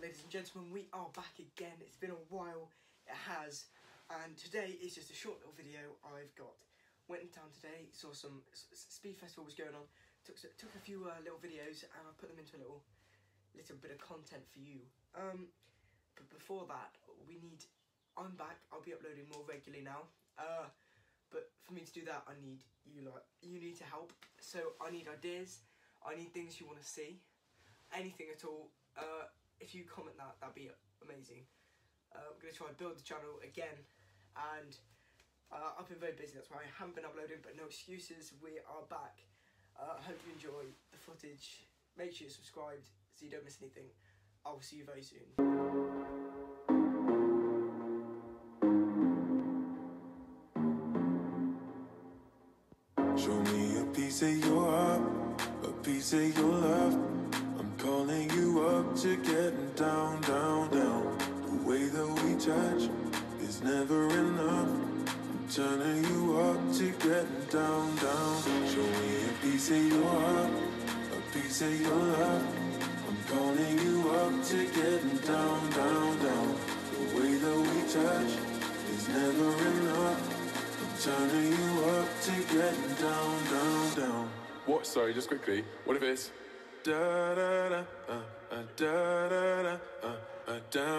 ladies and gentlemen, we are back again. It's been a while, it has, and today is just a short little video I've got. Went in town today, saw some speed festival was going on, took a few little videos and I put them into a little bit of content for you. But before that, I'm back. I'll be uploading more regularly now. But for me to do that, I need you need to help. So I need ideas. I need things you want to see. Anything at all. If you comment that'd be amazing. We're going to try and build the channel again, and I've been very busy, that's why I haven't been uploading, but no excuses, we are back. I hope you enjoy the footage. Make sure you're subscribed so you don't miss anything. I will see you very soon. Show me a piece of your heart, a piece of your love. I'm calling you up to getting down, down, down. The way that we touch is never enough. I'm turning you up to getting down, down. Show me a piece of your heart, a piece of your love. I'm calling you up to getting down, down, down. The way that we touch is never enough. Turning you up to getting down, down, down. What? Sorry, just quickly. What if it's Da da da da da da da down.